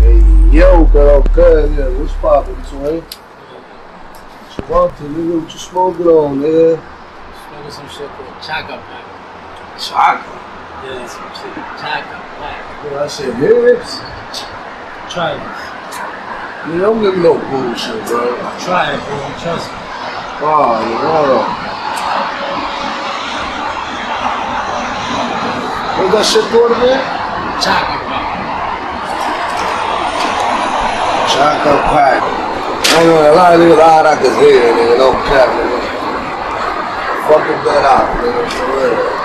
Hey, yo, girl, good, yeah, what's poppin', twin? What you want to, nigga? What you smoking on, nigga? Smoking some shit called Chaka Pack. Chaka? Yeah, some shit. Chaka Pack. Yo, that shit hits. Try this. You don't give me no bullshit, bro. Try it, bro. Trust me. Oh, no. What's that shit called again? Chaka Pack. Chaka Pack. I know a lot of niggas out I can hear, nigga. No cap, nigga. Fucking that out, nigga. For real.